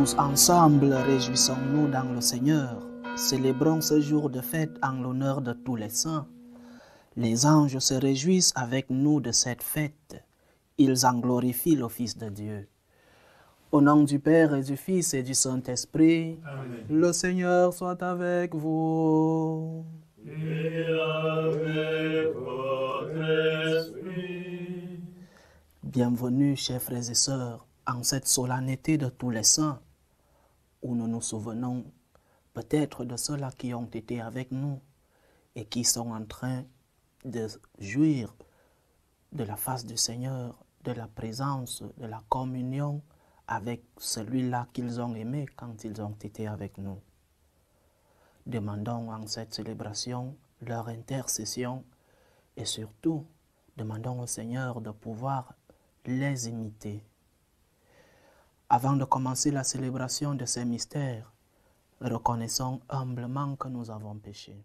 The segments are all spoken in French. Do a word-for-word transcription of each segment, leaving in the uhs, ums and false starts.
Tous ensemble, réjouissons-nous dans le Seigneur. Célébrons ce jour de fête en l'honneur de tous les saints. Les anges se réjouissent avec nous de cette fête. Ils en glorifient le Fils de Dieu. Au nom du Père et du Fils et du Saint-Esprit, Amen. Le Seigneur soit avec vous. Et avec votre esprit. Bienvenue, chers frères et sœurs, en cette solennité de tous les saints, où nous nous souvenons peut-être de ceux-là qui ont été avec nous et qui sont en train de jouir de la face du Seigneur, de la présence, de la communion avec celui-là qu'ils ont aimé quand ils ont été avec nous. Demandons en cette célébration leur intercession et surtout, demandons au Seigneur de pouvoir les imiter. Avant de commencer la célébration de ces mystères, reconnaissons humblement que nous avons péché.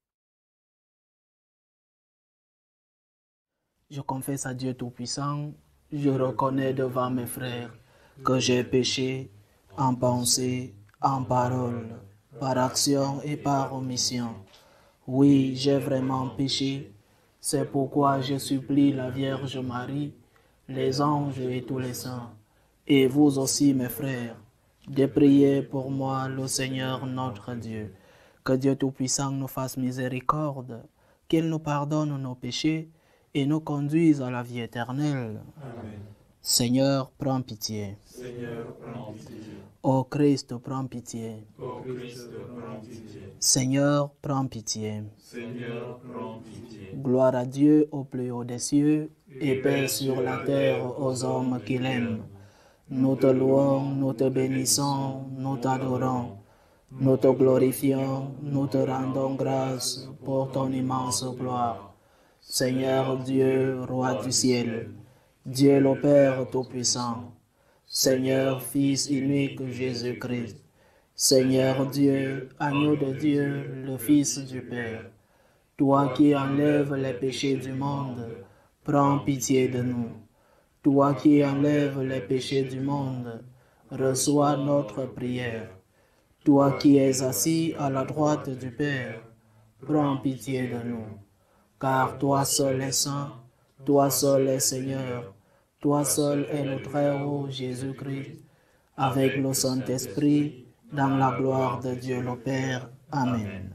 Je confesse à Dieu Tout-Puissant, je reconnais devant mes frères que j'ai péché en pensée, en parole, par action et par omission. Oui, j'ai vraiment péché. C'est pourquoi je supplie la Vierge Marie, les anges et tous les saints, et vous aussi mes frères, de prier pour moi le Seigneur notre Dieu. Que Dieu Tout-Puissant nous fasse miséricorde, qu'il nous pardonne nos péchés et nous conduise à la vie éternelle. Amen. Seigneur, prends pitié. Seigneur, prends pitié. Ô Christ, prends pitié. Ô Christ, prends pitié. Seigneur, prends pitié. Seigneur, prends pitié. Gloire à Dieu au plus haut des cieux et paix sur la terre aux hommes qu'il aime. Nous te louons, nous te bénissons, nous t'adorons, nous te glorifions, nous te rendons grâce pour ton immense gloire. Seigneur Dieu, roi du ciel, Dieu le Père Tout-Puissant, Seigneur Fils unique Jésus-Christ, Seigneur Dieu, agneau de Dieu, le Fils du Père, toi qui enlèves les péchés du monde, prends pitié de nous. Toi qui enlèves les péchés du monde, reçois notre prière. Toi qui es assis à la droite du Père, prends pitié de nous. Car toi seul est saint, toi seul est Seigneur, toi seul est le Très-Haut Jésus-Christ, avec le Saint-Esprit, dans la gloire de Dieu le Père. Amen.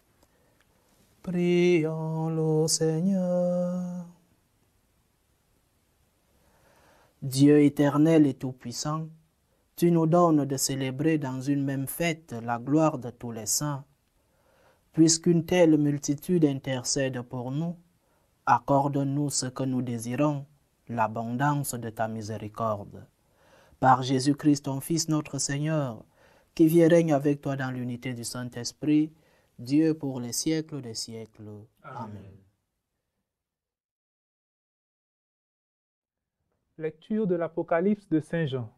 Prions le Seigneur. Dieu éternel et tout-puissant, tu nous donnes de célébrer dans une même fête la gloire de tous les saints. Puisqu'une telle multitude intercède pour nous, accorde-nous ce que nous désirons, l'abondance de ta miséricorde. Par Jésus-Christ, ton Fils, notre Seigneur, qui vit et règne avec toi dans l'unité du Saint-Esprit, Dieu pour les siècles des siècles. Amen. Amen. Lecture de l'Apocalypse de Saint Jean.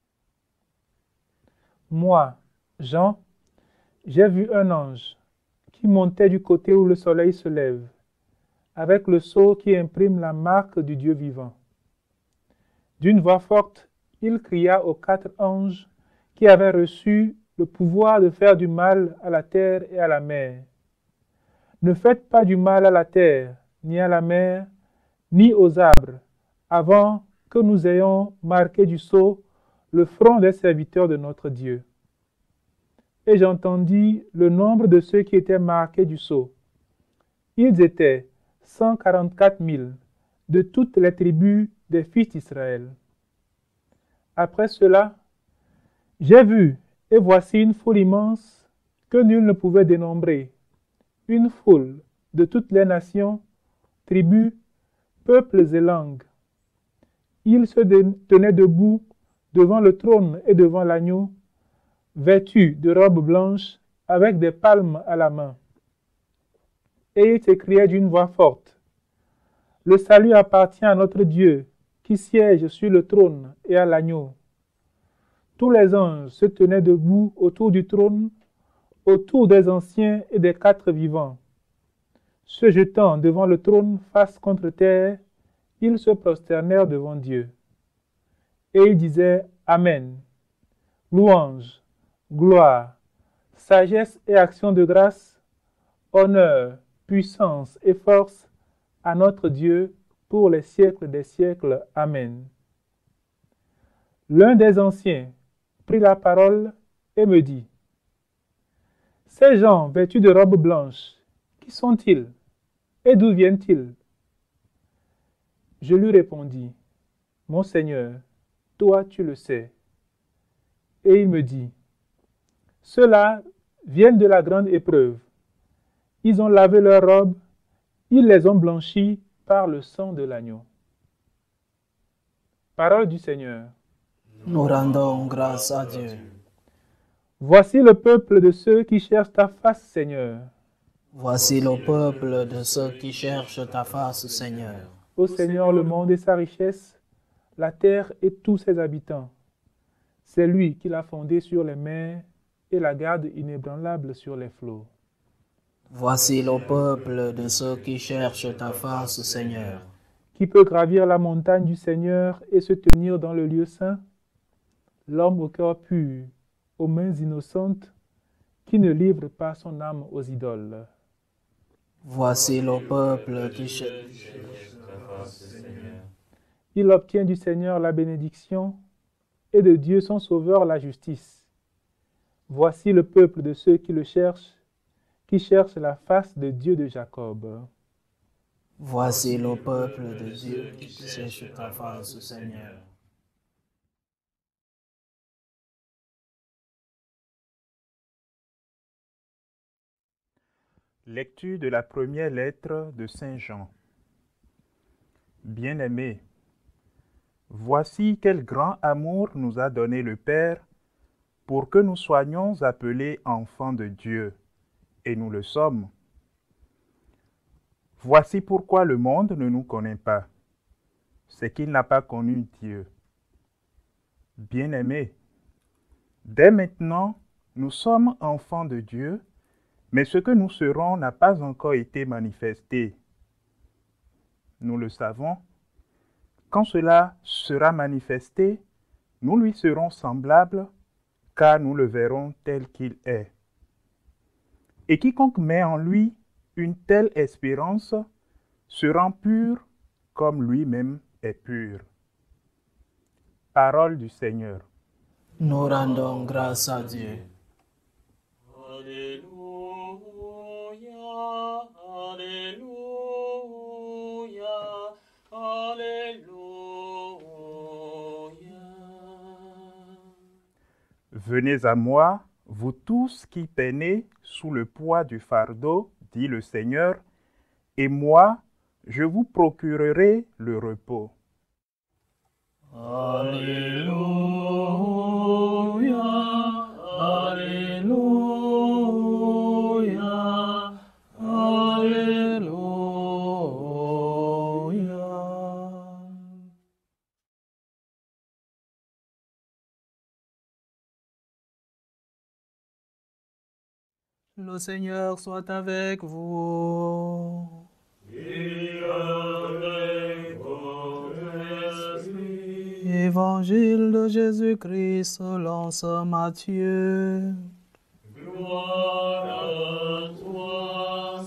Moi, Jean, j'ai vu un ange qui montait du côté où le soleil se lève, avec le sceau qui imprime la marque du Dieu vivant. D'une voix forte, il cria aux quatre anges qui avaient reçu le pouvoir de faire du mal à la terre et à la mer. Ne faites pas du mal à la terre, ni à la mer, ni aux arbres, avant que nous ayons marqué du sceau le front des serviteurs de notre Dieu. Et j'entendis le nombre de ceux qui étaient marqués du sceau. Ils étaient cent quarante-quatre mille de toutes les tribus des fils d'Israël. Après cela, j'ai vu, et voici une foule immense que nul ne pouvait dénombrer, une foule de toutes les nations, tribus, peuples et langues. Ils se tenaient debout devant le trône et devant l'agneau, vêtus de robes blanches avec des palmes à la main. Et ils s'écriaient d'une voix forte: le salut appartient à notre Dieu qui siège sur le trône et à l'agneau. Tous les anges se tenaient debout autour du trône, autour des anciens et des quatre vivants. Se jetant devant le trône face contre terre, ils se prosternèrent devant Dieu. Et ils disaient Amen. louange, gloire, sagesse et action de grâce, honneur, puissance et force à notre Dieu pour les siècles des siècles. Amen. L'un des anciens prit la parole et me dit, « Ces gens vêtus de robes blanches, qui sont-ils et d'où viennent-ils » Je lui répondis, « Mon Seigneur, toi tu le sais. » Et il me dit, « Ceux-là viennent de la grande épreuve. Ils ont lavé leurs robes, ils les ont blanchies par le sang de l'agneau. » Parole du Seigneur. Nous rendons grâce à Dieu. Voici le peuple de ceux qui cherchent ta face, Seigneur. Voici le peuple de ceux qui cherchent ta face, Seigneur. Ô Seigneur, le monde et sa richesse, la terre et tous ses habitants. C'est lui qui l'a fondé sur les mers et la garde inébranlable sur les flots. Voici le peuple de ceux qui cherchent ta face, Seigneur. Qui peut gravir la montagne du Seigneur et se tenir dans le lieu saint? L'homme au cœur pur, aux mains innocentes, qui ne livre pas son âme aux idoles. Voici le peuple qui cherche. Il obtient du Seigneur la bénédiction et de Dieu son Sauveur la justice. Voici le peuple de ceux qui le cherchent, qui cherchent la face de Dieu de Jacob. Voici le peuple de Dieu qui cherche ta face, Seigneur. Lecture de la première lettre de Saint Jean. Bien-aimés, voici quel grand amour nous a donné le Père pour que nous soyons appelés enfants de Dieu, et nous le sommes. Voici pourquoi le monde ne nous connaît pas, c'est qu'il n'a pas connu Dieu. Bien-aimés, dès maintenant, nous sommes enfants de Dieu, mais ce que nous serons n'a pas encore été manifesté. Nous le savons. Quand cela sera manifesté, nous lui serons semblables, car nous le verrons tel qu'il est. Et quiconque met en lui une telle espérance se rend pur comme lui-même est pur. Parole du Seigneur. Nous rendons grâce à Dieu. Alléluia, Alléluia, Alléluia. Venez à moi, vous tous qui peinez sous le poids du fardeau, dit le Seigneur, et moi, je vous procurerai le repos. Alléluia, Alléluia, Alléluia. Le Seigneur soit avec vous. Et avec votre esprit. Évangile de Jésus-Christ selon saint Matthieu. Gloire à toi,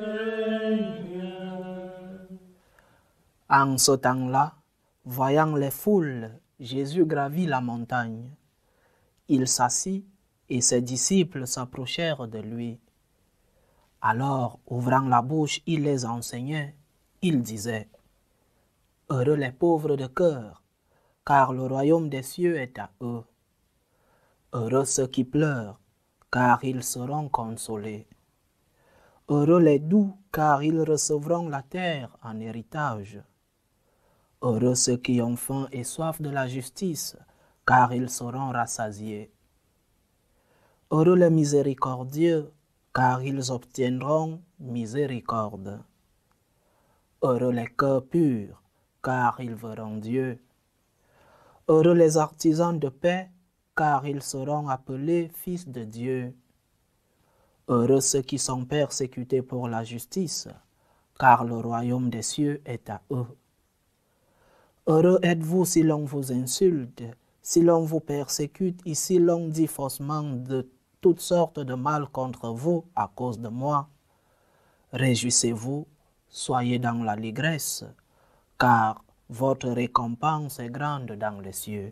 Seigneur. En ce temps-là, voyant les foules, Jésus gravit la montagne. Il s'assit et ses disciples s'approchèrent de lui. Alors, ouvrant la bouche, il les enseignait. Il disait, « Heureux les pauvres de cœur, car le royaume des cieux est à eux. Heureux ceux qui pleurent, car ils seront consolés. Heureux les doux, car ils recevront la terre en héritage. Heureux ceux qui ont faim et soif de la justice, car ils seront rassasiés. Heureux les miséricordieux, car ils obtiendront miséricorde. Heureux les cœurs purs, car ils verront Dieu. Heureux les artisans de paix, car ils seront appelés fils de Dieu. Heureux ceux qui sont persécutés pour la justice, car le royaume des cieux est à eux. Heureux êtes-vous si l'on vous insulte, si l'on vous persécute, et si l'on dit faussement de toutes sortes de mal contre vous à cause de moi, réjouissez-vous, soyez dans l'allégresse, car votre récompense est grande dans les cieux.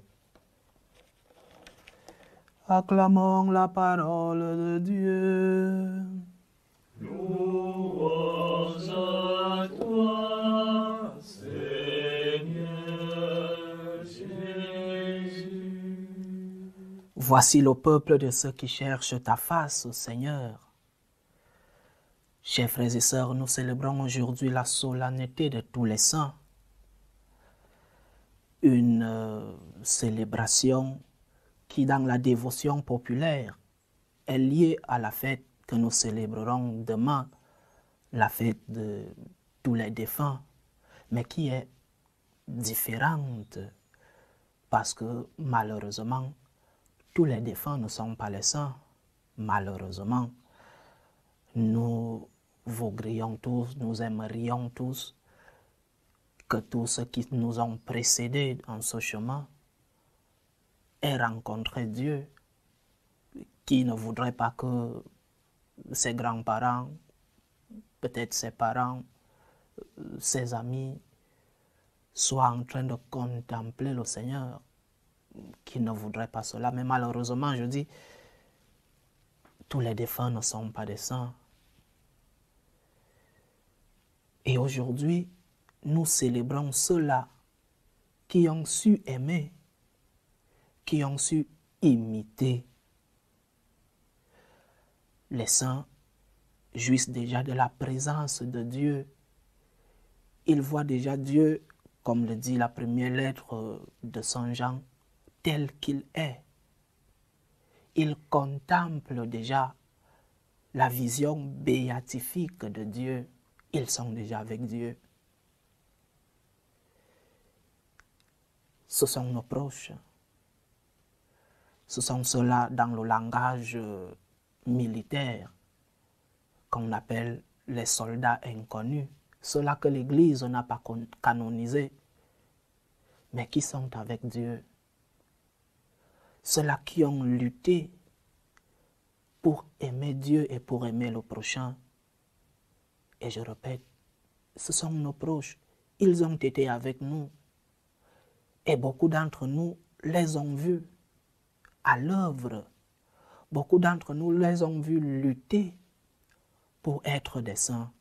Acclamons la parole de Dieu. Louange à toi, Seigneur Jésus. Voici le peuple de ceux qui cherchent ta face, Seigneur. Chers frères et sœurs, nous célébrons aujourd'hui la solennité de tous les saints. Une euh, célébration qui, dans la dévotion populaire, est liée à la fête que nous célébrerons demain, la fête de tous les défunts, mais qui est différente parce que malheureusement, tous les défunts ne sont pas les saints. Malheureusement, nous voudrions tous, nous aimerions tous que tous ceux qui nous ont précédés en ce chemin aient rencontré Dieu. Qui ne voudrait pas que ses grands-parents, peut-être ses parents, ses amis, soient en train de contempler le Seigneur? Qui ne voudrait pas cela? Mais malheureusement, je dis, tous les défunts ne sont pas des saints. Et aujourd'hui, nous célébrons ceux-là qui ont su aimer, qui ont su imiter. Les saints jouissent déjà de la présence de Dieu. Ils voient déjà Dieu, comme le dit la première lettre de Saint Jean, tel qu'il est. Ils contemplent déjà la vision béatifique de Dieu. Ils sont déjà avec Dieu. Ce sont nos proches. Ce sont ceux-là dans le langage militaire qu'on appelle les soldats inconnus, ceux-là que l'Église n'a pas canonisés, mais qui sont avec Dieu, ceux-là qui ont lutté pour aimer Dieu et pour aimer le prochain. Et je répète, ce sont nos proches, ils ont été avec nous, et beaucoup d'entre nous les ont vus à l'œuvre. Beaucoup d'entre nous les ont vus lutter pour être des saints.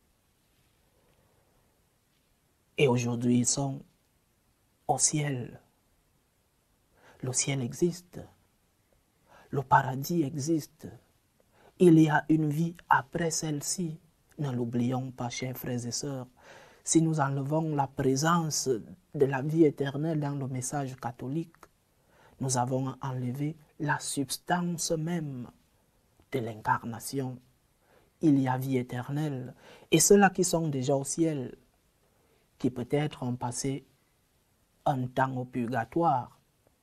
Et aujourd'hui, ils sont au ciel. Le ciel existe. Le paradis existe. Il y a une vie après celle-ci. Ne l'oublions pas, chers frères et sœurs. Si nous enlevons la présence de la vie éternelle dans le message catholique, nous avons enlevé la substance même de l'incarnation. Il y a vie éternelle. Et ceux-là qui sont déjà au ciel, qui peut-être ont passé un temps au purgatoire,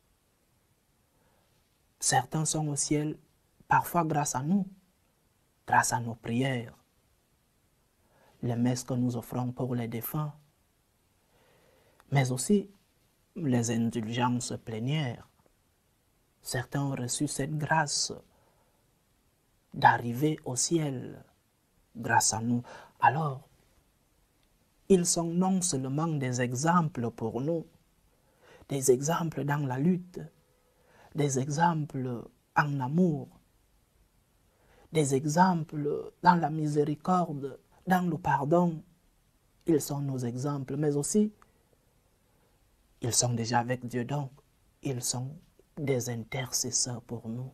certains sont au ciel, parfois grâce à nous, grâce à nos prières, les messes que nous offrons pour les défunts, mais aussi les indulgences plénières. Certains ont reçu cette grâce d'arriver au ciel grâce à nous. Alors, ils sont non seulement des exemples pour nous, des exemples dans la lutte, des exemples en amour, des exemples dans la miséricorde, dans le pardon. Ils sont nos exemples, mais aussi, ils sont déjà avec Dieu, donc ils sont des intercesseurs pour nous.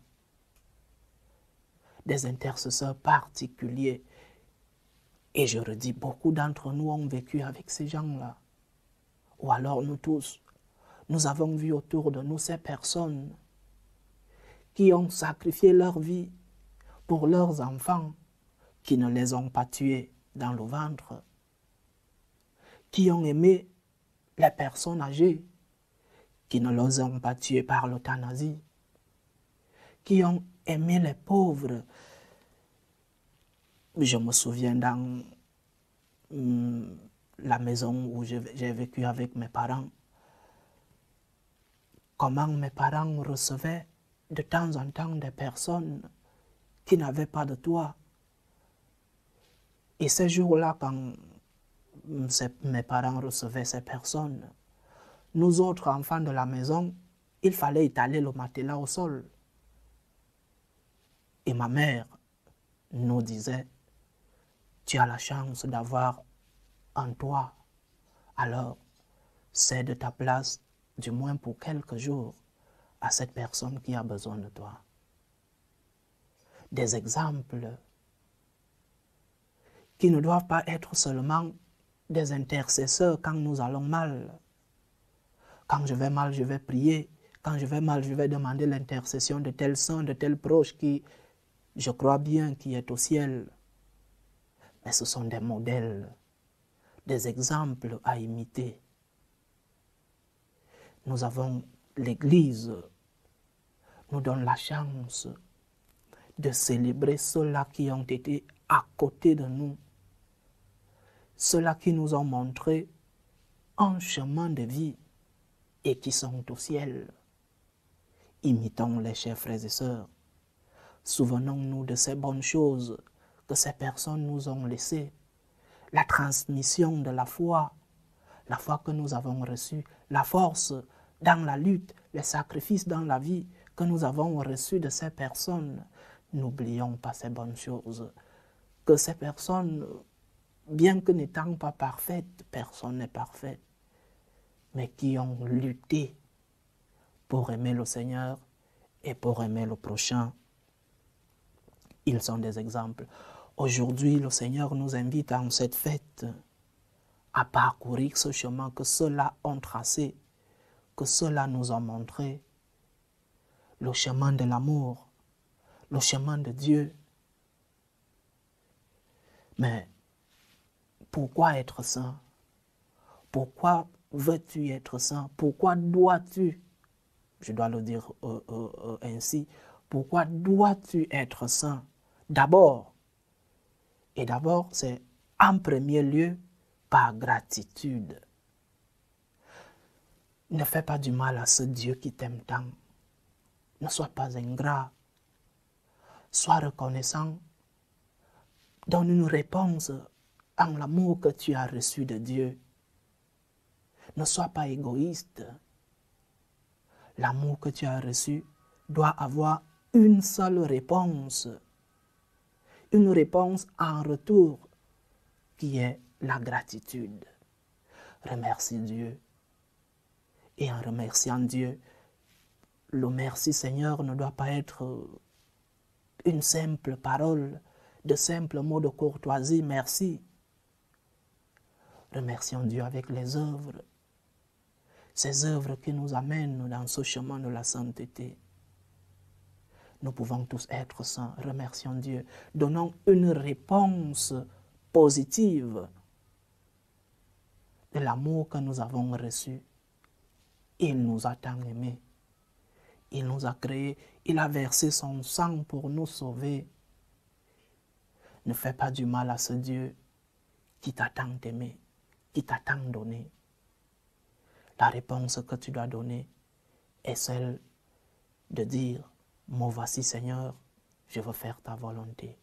Des intercesseurs particuliers. Et je redis, beaucoup d'entre nous ont vécu avec ces gens-là. Ou alors nous tous, nous avons vu autour de nous ces personnes qui ont sacrifié leur vie pour leurs enfants, qui ne les ont pas tués dans le ventre, qui ont aimé les personnes âgées, qui ne les ont pas tués par l'euthanasie, qui ont aimé les pauvres. Je me souviens dans hum, la maison où j'ai vécu avec mes parents, comment mes parents recevaient de temps en temps des personnes qui n'avaient pas de toit. Et ces jours-là, quand mes parents recevaient ces personnes, nous autres enfants de la maison, il fallait étaler le matelas au sol. Et ma mère nous disait, tu as la chance d'avoir un toit, alors cède ta place, du moins pour quelques jours, à cette personne qui a besoin de toi. Des exemples qui ne doivent pas être seulement des intercesseurs quand nous allons mal. Quand je vais mal, je vais prier. Quand je vais mal, je vais demander l'intercession de tel saint, de tel proche qui, je crois bien, qui est au ciel. Mais ce sont des modèles, des exemples à imiter. Nous avons l'Église, nous donne la chance de célébrer ceux-là qui ont été à côté de nous, ceux-là qui nous ont montré un chemin de vie et qui sont au ciel. Imitons-les, chers frères et sœurs. Souvenons-nous de ces bonnes choses que ces personnes nous ont laissées. La transmission de la foi, la foi que nous avons reçue, la force dans la lutte, les sacrifices dans la vie que nous avons reçus de ces personnes. N'oublions pas ces bonnes choses. Que ces personnes, bien que n'étant pas parfaites, personne n'est parfait, mais qui ont lutté pour aimer le Seigneur et pour aimer le prochain. Ils sont des exemples. Aujourd'hui, le Seigneur nous invite en cette fête à parcourir ce chemin que ceux-là ont tracé, que ceux-là nous ont montré, le chemin de l'amour, le chemin de Dieu. Mais pourquoi être saint? Pourquoi veux-tu être saint? Pourquoi dois-tu, je dois le dire euh, euh, euh, ainsi, pourquoi dois-tu être saint? D'abord, et d'abord, c'est en premier lieu par gratitude. Ne fais pas du mal à ce Dieu qui t'aime tant. Ne sois pas ingrat. Sois reconnaissant. Donne une réponse en l'amour que tu as reçu de Dieu. Ne sois pas égoïste. L'amour que tu as reçu doit avoir une seule réponse. Une réponse en retour qui est la gratitude. Remercie Dieu. Et en remerciant Dieu, le merci Seigneur ne doit pas être une simple parole, de simples mots de courtoisie, merci. Remercions Dieu avec les œuvres, ces œuvres qui nous amènent dans ce chemin de la sainteté. Nous pouvons tous être saints, remercions Dieu. Donnons une réponse positive de l'amour que nous avons reçu. Il nous a tant aimés. Il nous a créés. Il a versé son sang pour nous sauver. Ne fais pas du mal à ce Dieu qui t'a tant aimé, qui t'a tant donné. La réponse que tu dois donner est celle de dire, me voici Seigneur, je veux faire ta volonté.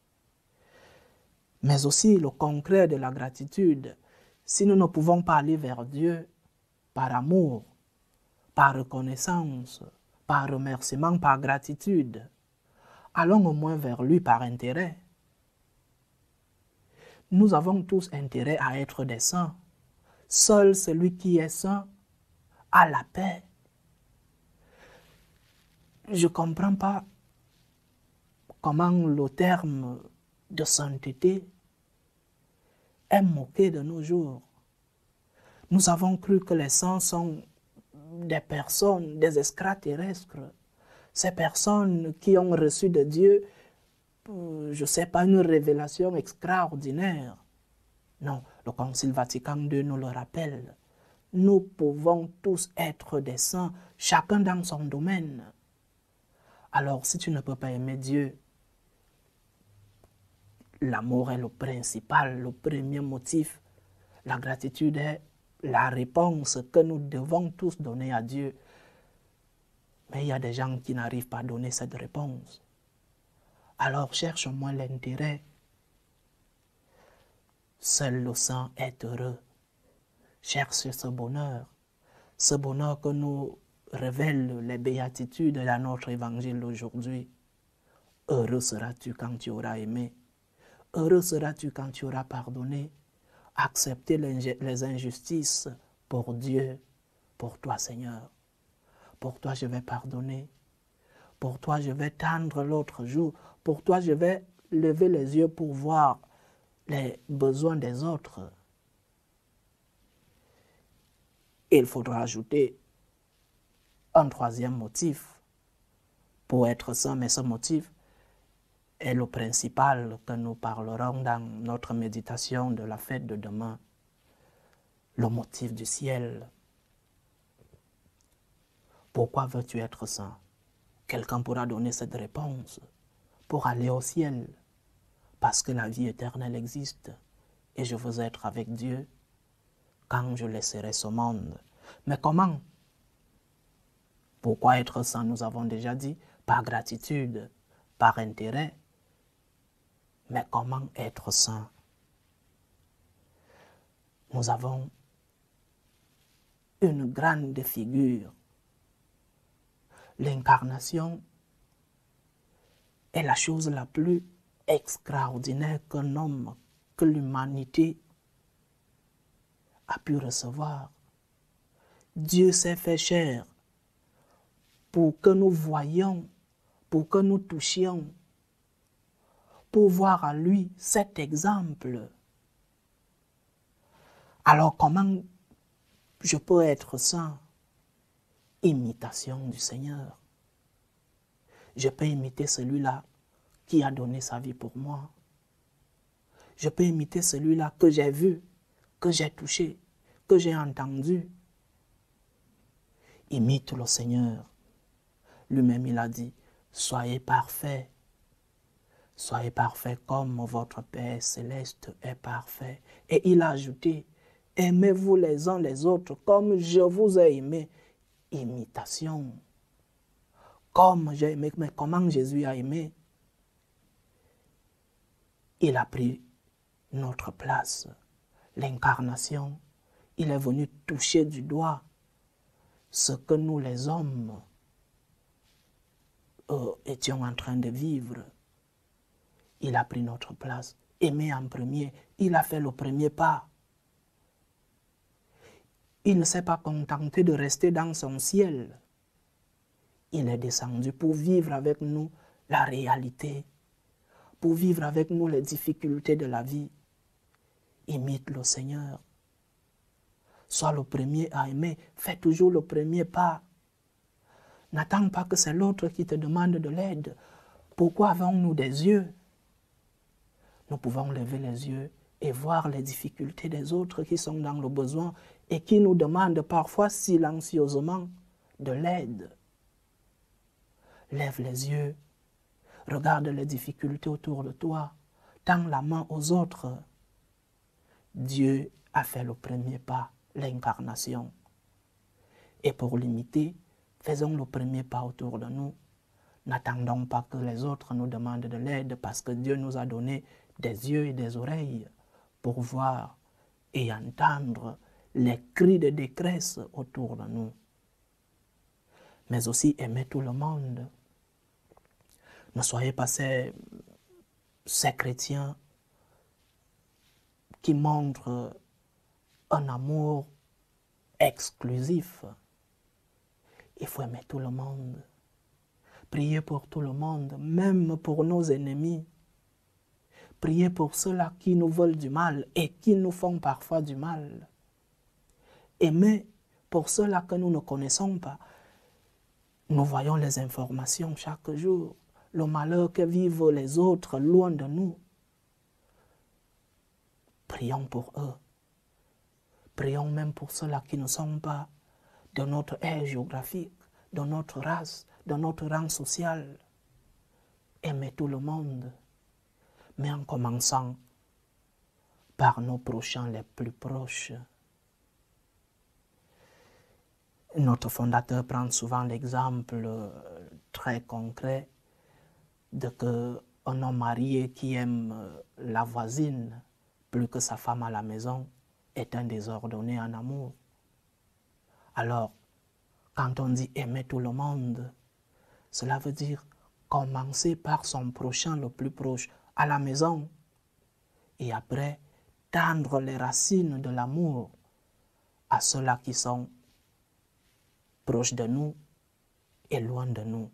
Mais aussi le concret de la gratitude, si nous ne pouvons pas aller vers Dieu par amour, par reconnaissance, par remerciement, par gratitude, allons au moins vers lui par intérêt. Nous avons tous intérêt à être des saints. Seul celui qui est saint a la paix. Je ne comprends pas comment le terme de sainteté est moqué de nos jours. Nous avons cru que les saints sont des personnes, des extraterrestres, ces personnes qui ont reçu de Dieu, je ne sais pas, une révélation extraordinaire. Non, le Concile Vatican deux nous le rappelle. Nous pouvons tous être des saints, chacun dans son domaine. Alors, si tu ne peux pas aimer Dieu, l'amour est le principal, le premier motif. La gratitude est la réponse que nous devons tous donner à Dieu. Mais il y a des gens qui n'arrivent pas à donner cette réponse. Alors cherche moins l'intérêt. Seul le saint est heureux. Cherche ce bonheur. Ce bonheur que nous révèlent les béatitudes dans notre évangile aujourd'hui. Heureux seras-tu quand tu auras aimé. Heureux seras-tu quand tu auras pardonné. Accepter les injustices pour Dieu, pour toi Seigneur. Pour toi je vais pardonner. Pour toi je vais tendre l'autre jour. Pour toi je vais lever les yeux pour voir les besoins des autres. Et il faudra ajouter un troisième motif pour être saint, mais ce motif est le principal que nous parlerons dans notre méditation de la fête de demain, le motif du ciel. Pourquoi veux-tu être saint? Quelqu'un pourra donner cette réponse. Pour aller au ciel, parce que la vie éternelle existe et je veux être avec Dieu quand je laisserai ce monde. Mais comment? Pourquoi être saint? Nous avons déjà dit, par gratitude, par intérêt. Mais comment être saint? Nous avons une grande figure. L'incarnation est la chose la plus extraordinaire qu'un homme, que l'humanité a pu recevoir. Dieu s'est fait chair pour que nous voyions, pour que nous touchions, pour voir à lui cet exemple. Alors comment je peux être saint? Imitation du Seigneur. Je peux imiter celui-là qui a donné sa vie pour moi. Je peux imiter celui-là que j'ai vu, que j'ai touché, que j'ai entendu. Imite le Seigneur. Lui-même, il a dit, soyez parfaits. Soyez parfaits comme votre Père céleste est parfait. Et il a ajouté, aimez-vous les uns les autres comme je vous ai aimé. Imitation. Comme j'ai aimé, mais comment Jésus a aimé? Il a pris notre place. L'incarnation, il est venu toucher du doigt ce que nous les hommes euh, étions en train de vivre. Il a pris notre place. Aimé en premier, il a fait le premier pas. Il ne s'est pas contenté de rester dans son ciel. Il est descendu pour vivre avec nous la réalité, pour vivre avec nous les difficultés de la vie. Imite le Seigneur. Sois le premier à aimer. Fais toujours le premier pas. N'attends pas que c'est l'autre qui te demande de l'aide. Pourquoi avons-nous des yeux? Nous pouvons lever les yeux et voir les difficultés des autres qui sont dans le besoin et qui nous demandent parfois silencieusement de l'aide. Lève les yeux, regarde les difficultés autour de toi, tends la main aux autres. Dieu a fait le premier pas, l'incarnation. Et pour l'imiter, faisons le premier pas autour de nous. N'attendons pas que les autres nous demandent de l'aide parce que Dieu nous a donné des yeux et des oreilles pour voir et entendre les cris de détresse autour de nous. Mais aussi aimer tout le monde. Ne soyez pas ces, ces chrétiens qui montrent un amour exclusif. Il faut aimer tout le monde. Priez pour tout le monde, même pour nos ennemis. Priez pour ceux-là qui nous veulent du mal et qui nous font parfois du mal. Aimez pour ceux-là que nous ne connaissons pas. Nous voyons les informations chaque jour, le malheur que vivent les autres loin de nous. Prions pour eux. Prions même pour ceux-là qui ne sont pas de notre ère géographique, de notre race, de notre rang social. Aimez tout le monde, mais en commençant par nos prochains les plus proches. Notre fondateur prend souvent l'exemple très concret de que un homme marié qui aime la voisine plus que sa femme à la maison est un désordonné en amour. Alors, quand on dit aimer tout le monde, cela veut dire commencer par son prochain le plus proche à la maison et après tendre les racines de l'amour à ceux-là qui sont proches de nous et loin de nous.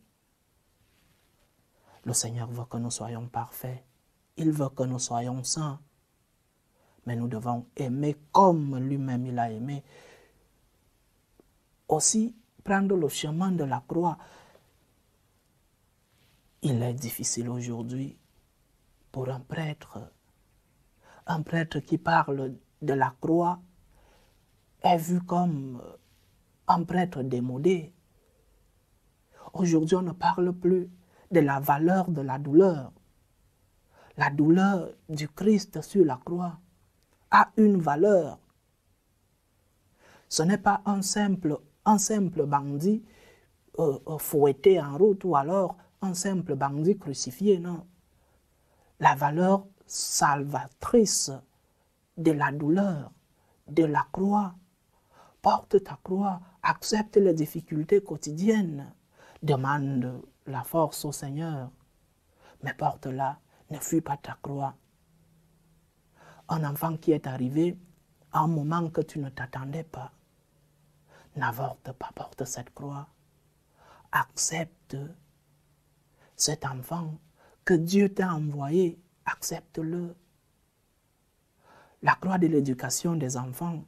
Le Seigneur veut que nous soyons parfaits. Il veut que nous soyons saints. Mais nous devons aimer comme lui-même il a aimé. Aussi, prendre le chemin de la croix. Il est difficile aujourd'hui pour un prêtre. Un prêtre qui parle de la croix est vu comme un prêtre démodé. Aujourd'hui, on ne parle plus de la valeur de la douleur. La douleur du Christ sur la croix a une valeur. Ce n'est pas un simple, un simple bandit euh, fouetté en route ou alors un simple bandit crucifié, non. La valeur salvatrice de la douleur, de la croix. Porte ta croix, accepte les difficultés quotidiennes, demande la force au Seigneur, mais porte-la, ne fuis pas ta croix. Un enfant qui est arrivé à un moment que tu ne t'attendais pas, n'avorte pas, porte cette croix. Accepte cet enfant que Dieu t'a envoyé, accepte-le. La croix de l'éducation des enfants,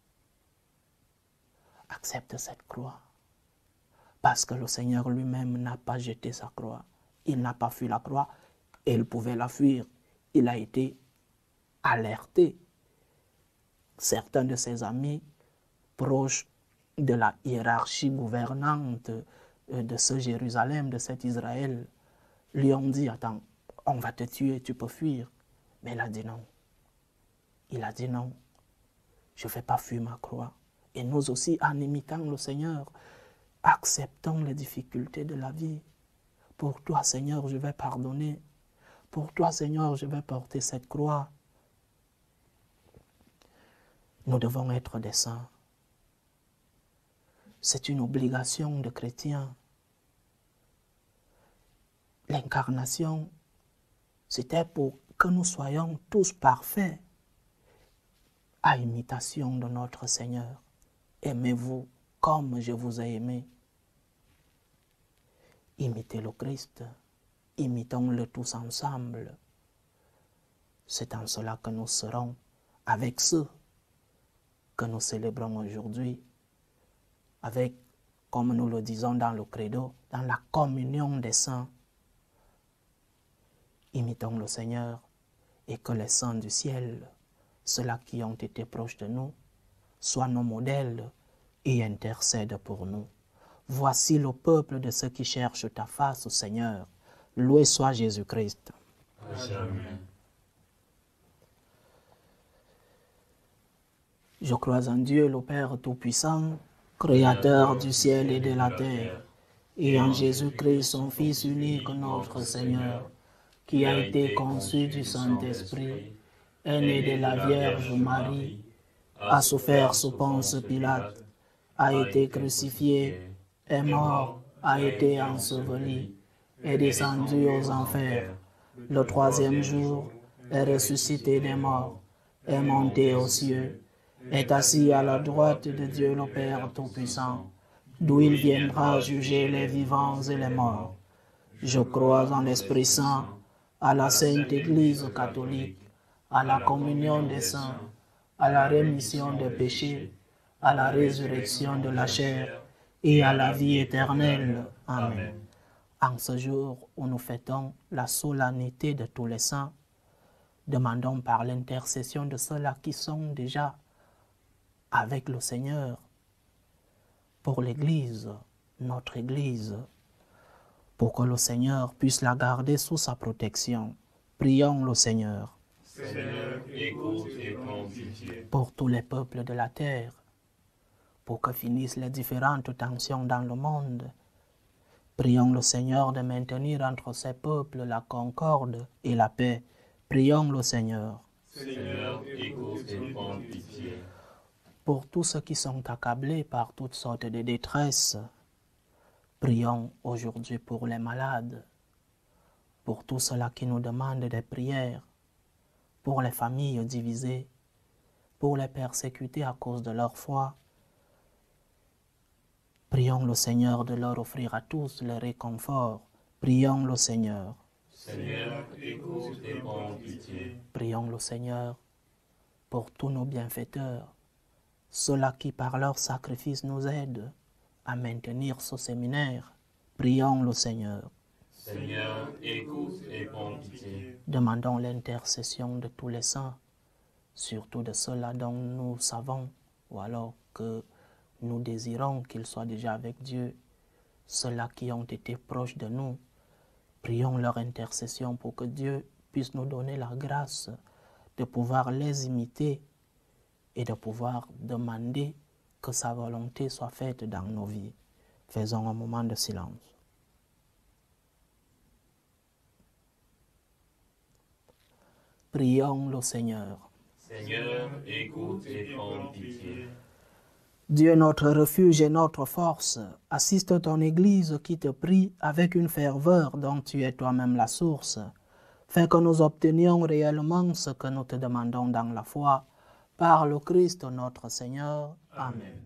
accepte cette croix. Parce que le Seigneur lui-même n'a pas jeté sa croix. Il n'a pas fui la croix et il pouvait la fuir. Il a été alerté. Certains de ses amis proches de la hiérarchie gouvernante de ce Jérusalem, de cet Israël, lui ont dit, attends, on va te tuer, tu peux fuir. Mais il a dit non. Il a dit non, je ne vais pas fuir ma croix. Et nous aussi, en imitant le Seigneur, acceptons les difficultés de la vie. Pour toi, Seigneur, je vais pardonner. Pour toi, Seigneur, je vais porter cette croix. Nous devons être des saints. C'est une obligation de chrétien. L'incarnation, c'était pour que nous soyons tous parfaits à imitation de notre Seigneur. Aimez-vous comme je vous ai aimé. Imitez le Christ, imitons-le tous ensemble. C'est en cela que nous serons avec ceux que nous célébrons aujourd'hui, avec, comme nous le disons dans le credo, dans la communion des saints. Imitons le Seigneur et que les saints du ciel, ceux-là qui ont été proches de nous, soient nos modèles et intercèdent pour nous. Voici le peuple de ceux qui cherchent ta face, Seigneur. Loué soit Jésus-Christ. Amen. Je crois en Dieu, le Père Tout-Puissant, Créateur du ciel et de la terre, et en Jésus-Christ, son Fils unique, notre Seigneur, qui a été conçu du Saint-Esprit, est né de la Vierge Marie, a souffert sous Ponce Pilate, a été crucifié, est mort, a été enseveli, est descendu aux enfers. Le troisième jour, est ressuscité des morts, est monté aux cieux, est assis à la droite de Dieu le Père Tout-Puissant, d'où il viendra juger les vivants et les morts. Je crois en l'Esprit Saint, à la Sainte Église catholique, à la communion des saints, à la rémission des péchés, à la résurrection de la chair et à la vie éternelle. Amen. En ce jour où nous fêtons la solennité de tous les saints, demandons par l'intercession de ceux-là qui sont déjà avec le Seigneur, pour l'Église, notre Église, pour que le Seigneur puisse la garder sous sa protection. Prions le Seigneur. Seigneur, écoute et prends pitié. Pour tous les peuples de la terre, pour que finissent les différentes tensions dans le monde. Prions le Seigneur de maintenir entre ses peuples la concorde et la paix. Prions le Seigneur. Seigneur, écoute et prends pitié. Pour tous ceux qui sont accablés par toutes sortes de détresses, prions aujourd'hui pour les malades, pour tous ceux-là qui nous demandent des prières, pour les familles divisées, pour les persécutés à cause de leur foi. Prions le Seigneur de leur offrir à tous le réconfort. Prions le Seigneur. Seigneur, écoute et prends pitié. Prions le Seigneur pour tous nos bienfaiteurs, ceux-là qui par leur sacrifice nous aident à maintenir ce séminaire. Prions le Seigneur. Seigneur, écoute et prends pitié. Demandons l'intercession de tous les saints, surtout de ceux-là dont nous savons, ou alors que nous désirons qu'ils soient déjà avec Dieu, ceux-là qui ont été proches de nous. Prions leur intercession pour que Dieu puisse nous donner la grâce de pouvoir les imiter et de pouvoir demander que sa volonté soit faite dans nos vies. Faisons un moment de silence. Prions le Seigneur. Seigneur, écoute et prends pitié. Dieu notre refuge et notre force, assiste ton Église qui te prie avec une ferveur dont tu es toi-même la source. Fais que nous obtenions réellement ce que nous te demandons dans la foi. Par le Christ notre Seigneur. Amen. Amen.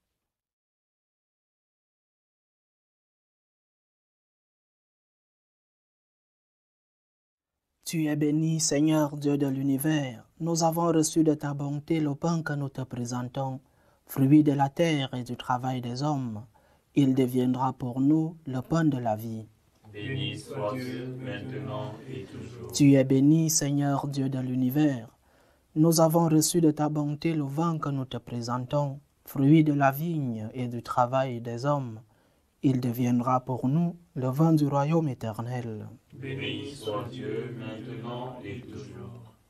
Tu es béni, Seigneur Dieu de l'univers. Nous avons reçu de ta bonté le pain que nous te présentons, fruit de la terre et du travail des hommes. Il deviendra pour nous le pain de la vie. Béni soit Dieu, maintenant et toujours. Tu es béni, Seigneur Dieu de l'univers. Nous avons reçu de ta bonté le vin que nous te présentons, fruit de la vigne et du travail des hommes. Il deviendra pour nous le vin du royaume éternel. Béni soit Dieu, maintenant et toujours.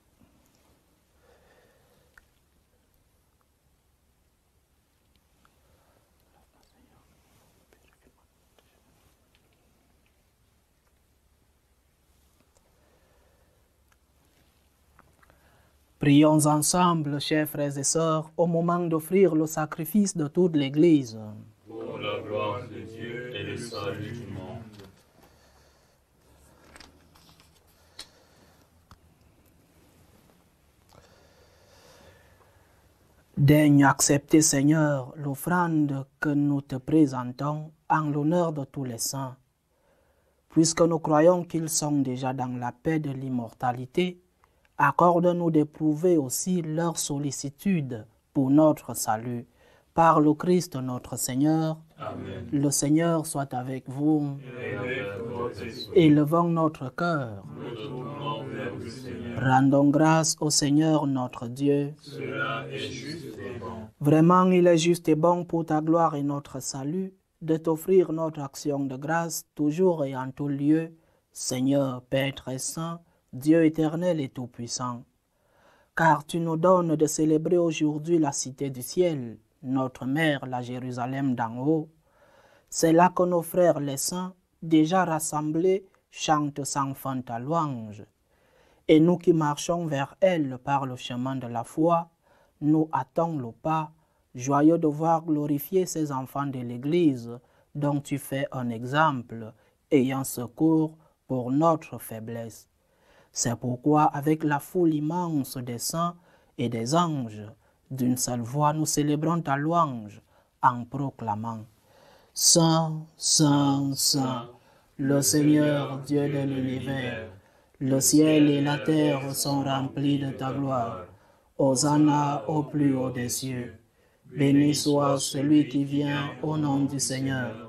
Prions ensemble, chers frères et sœurs, au moment d'offrir le sacrifice de toute l'Église. Pour la gloire de Dieu et le salut du monde. Daigne accepter, Seigneur, l'offrande que nous te présentons en l'honneur de tous les saints. Puisque nous croyons qu'ils sont déjà dans la paix de l'immortalité, accorde-nous d'éprouver aussi leur sollicitude pour notre salut. Par le Christ notre Seigneur. Amen. Le Seigneur soit avec vous. Et avec votre esprit. Élevons notre cœur. Nous tournons vers le Seigneur. Rendons grâce au Seigneur notre Dieu. Cela est juste et bon. Vraiment, il est juste et bon pour ta gloire et notre salut de t'offrir notre action de grâce toujours et en tout lieu, Seigneur, Père très saint, Dieu éternel et tout-puissant. Car tu nous donnes de célébrer aujourd'hui la cité du ciel, notre mère, la Jérusalem d'en haut. C'est là que nos frères les saints, déjà rassemblés, chantent sans fin ta louange. Et nous qui marchons vers elle par le chemin de la foi, nous hâtons le pas, joyeux de voir glorifier ces enfants de l'Église, dont tu fais un exemple, ayant secours pour notre faiblesse. C'est pourquoi, avec la foule immense des saints et des anges, d'une seule voix, nous célébrons ta louange en proclamant « Saint, Saint, Saint, le Seigneur Dieu de l'univers, le ciel et la terre sont remplis de ta gloire. Hosanna au plus haut des cieux. Béni soit celui qui vient au nom du Seigneur.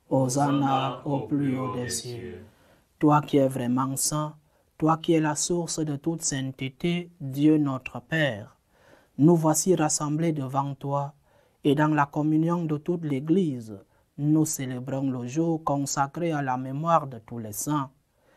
Hosanna au plus haut des cieux. Toi qui es vraiment saint, toi qui es la source de toute sainteté, Dieu notre Père, nous voici rassemblés devant toi, et dans la communion de toute l'Église, nous célébrons le jour consacré à la mémoire de tous les saints.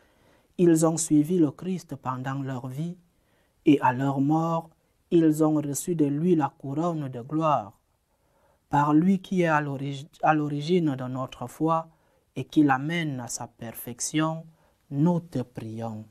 Ils ont suivi le Christ pendant leur vie, et à leur mort, ils ont reçu de lui la couronne de gloire. par lui qui est à l'origine à l'origine de notre foi et qui l'amène à sa perfection, nous te prions.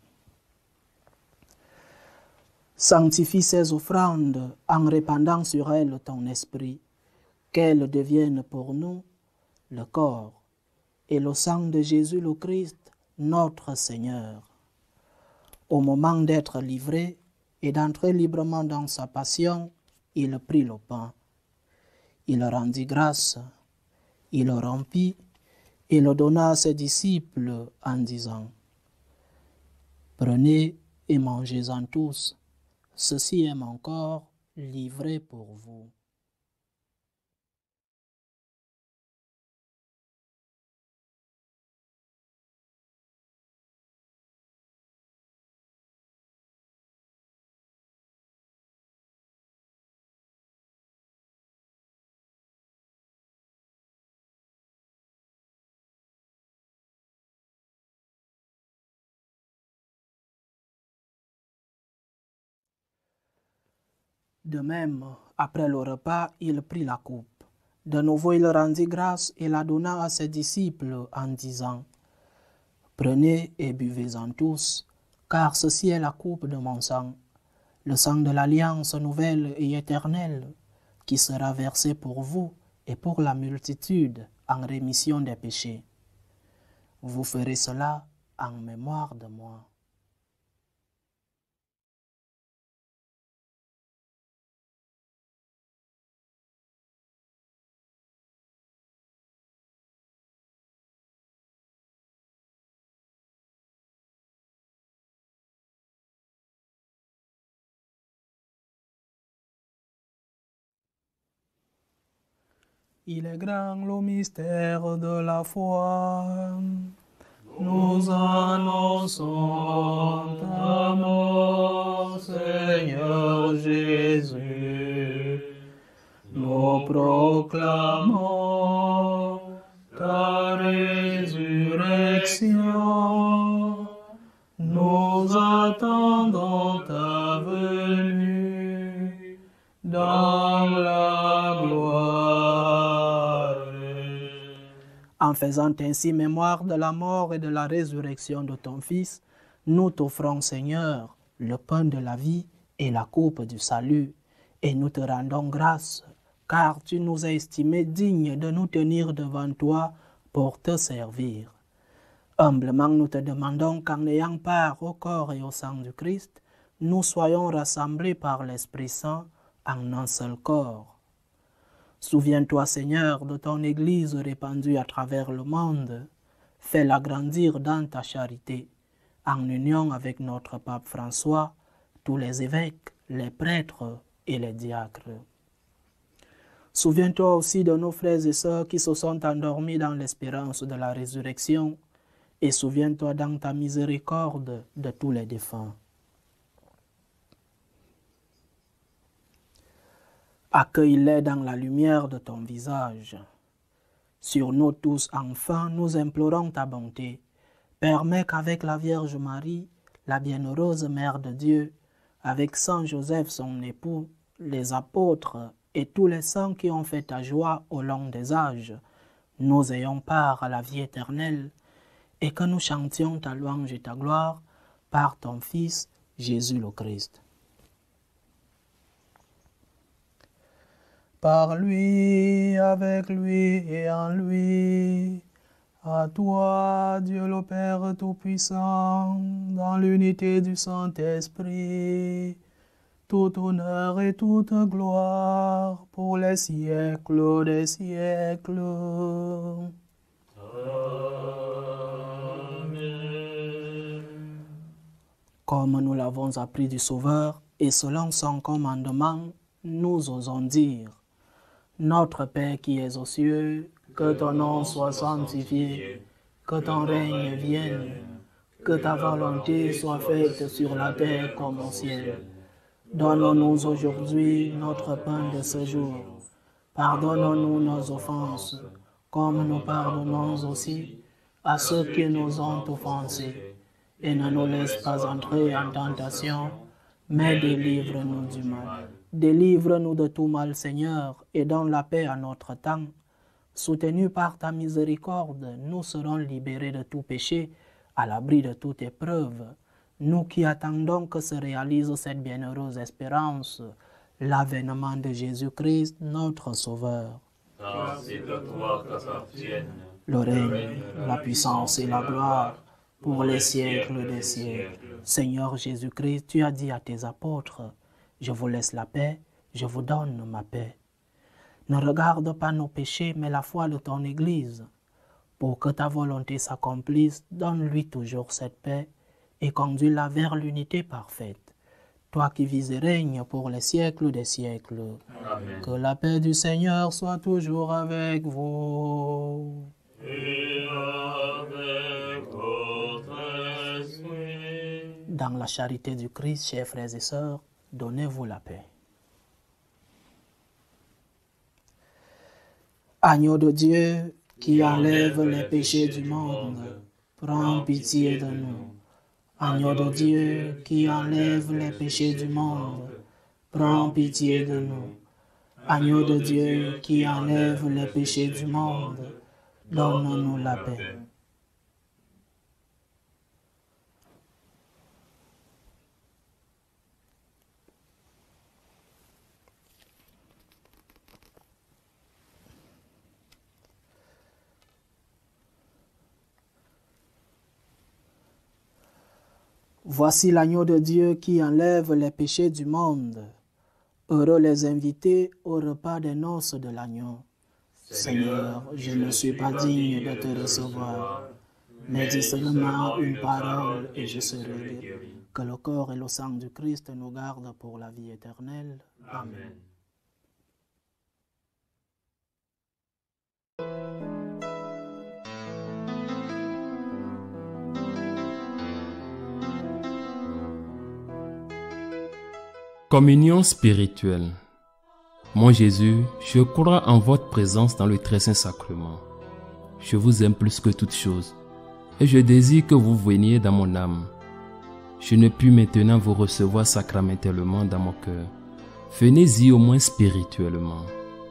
Sanctifie ces offrandes en répandant sur elles ton esprit, qu'elles deviennent pour nous le corps et le sang de Jésus le Christ, notre Seigneur. Au moment d'être livré et d'entrer librement dans sa passion, il prit le pain. Il rendit grâce, il le rompit et le donna à ses disciples en disant: « Prenez et mangez-en tous, ceci est mon corps livré pour vous. » De même, après le repas, il prit la coupe. De nouveau, il rendit grâce et la donna à ses disciples en disant: « Prenez et buvez-en tous, car ceci est la coupe de mon sang, le sang de l'alliance nouvelle et éternelle, qui sera versé pour vous et pour la multitude en rémission des péchés. Vous ferez cela en mémoire de moi. » Il est grand le mystère de la foi. Nous annonçons ta mort, Seigneur Jésus. Nous proclamons ta résurrection. Nous attendons ta venue dans la gloire. En faisant ainsi mémoire de la mort et de la résurrection de ton Fils, nous t'offrons, Seigneur, le pain de la vie et la coupe du salut, et nous te rendons grâce, car tu nous as estimés dignes de nous tenir devant toi pour te servir. Humblement, nous te demandons qu'en ayant part au corps et au sang du Christ, nous soyons rassemblés par l'Esprit Saint en un seul corps. Souviens-toi, Seigneur, de ton Église répandue à travers le monde. Fais-la grandir dans ta charité, en union avec notre pape François, tous les évêques, les prêtres et les diacres. Souviens-toi aussi de nos frères et sœurs qui se sont endormis dans l'espérance de la résurrection, et souviens-toi dans ta miséricorde de tous les défunts. Accueille-les dans la lumière de ton visage. Sur nous tous, enfin, nous implorons ta bonté. Permets qu'avec la Vierge Marie, la bienheureuse Mère de Dieu, avec Saint Joseph son époux, les apôtres et tous les saints qui ont fait ta joie au long des âges, nous ayons part à la vie éternelle et que nous chantions ta louange et ta gloire par ton Fils, Jésus le Christ. Par lui, avec lui et en lui, à toi, Dieu le Père Tout-Puissant, dans l'unité du Saint-Esprit, tout honneur et toute gloire pour les siècles des siècles. Amen. Comme nous l'avons appris du Sauveur, et selon son commandement, nous osons dire: Notre Père qui es aux cieux, que ton nom soit sanctifié, que ton règne vienne, que ta volonté soit faite sur la terre comme au ciel. Donne-nous aujourd'hui notre pain de ce jour. Pardonne-nous nos offenses, comme nous pardonnons aussi à ceux qui nous ont offensés. Et ne nous laisse pas entrer en tentation, mais délivre-nous du mal. Délivre-nous de tout mal, Seigneur, et donne la paix à notre temps. Soutenus par ta miséricorde, nous serons libérés de tout péché, à l'abri de toute épreuve. Nous qui attendons que se réalise cette bienheureuse espérance, l'avènement de Jésus-Christ, notre Sauveur. Car c'est de toi qu'appartiennent Le règne, la puissance et la gloire pour les siècles des siècles. Seigneur Jésus-Christ, tu as dit à tes apôtres, « Je vous laisse la paix, je vous donne ma paix. » Ne regarde pas nos péchés, mais la foi de ton Église. Pour que ta volonté s'accomplisse, donne-lui toujours cette paix et conduis-la vers l'unité parfaite. Toi qui vis et règnes pour les siècles des siècles. Amen. Que la paix du Seigneur soit toujours avec vous. Et avec votre esprit. Dans la charité du Christ, chers frères et sœurs, donnez-vous la paix. Agneau de Dieu, qui enlève les péchés du monde, prends pitié de nous. Agneau de Dieu, qui enlève les péchés du monde, prends pitié de nous. Agneau de Dieu, qui enlève les péchés du monde, donne-nous la paix. Voici l'agneau de Dieu qui enlève les péchés du monde. Heureux les invités au repas des noces de l'agneau. Seigneur, je ne suis pas digne de te recevoir, mais dis seulement une parole et je serai guéri. Que le corps et le sang du Christ nous gardent pour la vie éternelle. Amen. Communion spirituelle. Mon Jésus, je crois en votre présence dans le très saint sacrement. Je vous aime plus que toute chose et je désire que vous veniez dans mon âme. Je ne puis maintenant vous recevoir sacramentellement dans mon cœur. Venez-y au moins spirituellement.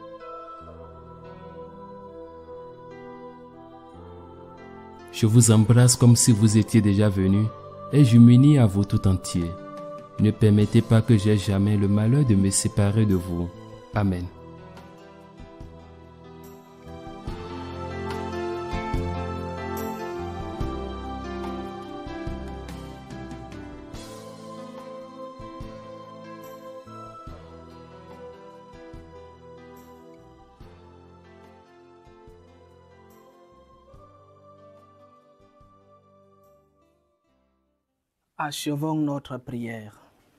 Je vous embrasse comme si vous étiez déjà venu et je m'unis à vous tout entier. Ne permettez pas que j'aie jamais le malheur de me séparer de vous. Amen. Achevons notre prière.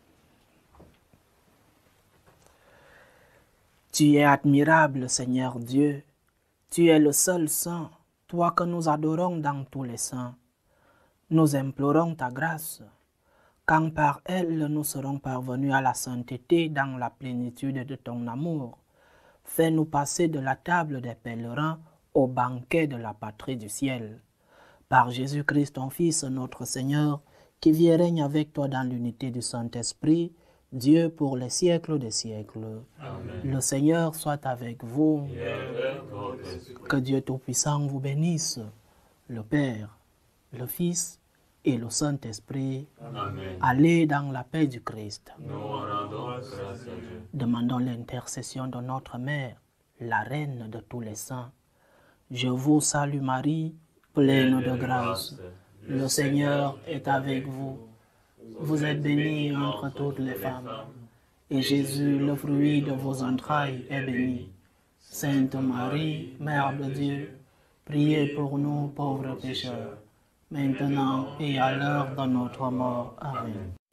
Tu es admirable, Seigneur Dieu. Tu es le seul saint, toi que nous adorons dans tous les saints. Nous implorons ta grâce, quand par elle nous serons parvenus à la sainteté dans la plénitude de ton amour. Fais-nous passer de la table des pèlerins au banquet de la patrie du ciel. Par Jésus-Christ, ton Fils, notre Seigneur, qui vit et règne avec toi dans l'unité du Saint-Esprit, Dieu pour les siècles des siècles. Amen. Le Seigneur soit avec vous. Et avec votre esprit. Que Dieu Tout-Puissant vous bénisse, le Père, le Fils et le Saint-Esprit. Amen. Allez dans la paix du Christ. Nous rendons grâce à Dieu. Demandons l'intercession de notre Mère, la Reine de tous les saints. Je vous salue Marie, pleine de grâce. Le Seigneur est avec vous. Vous êtes bénie entre toutes les femmes, et Jésus, le fruit de vos entrailles, est béni. Sainte Marie, Mère de Dieu, priez pour nous pauvres pécheurs, maintenant et à l'heure de notre mort. Amen.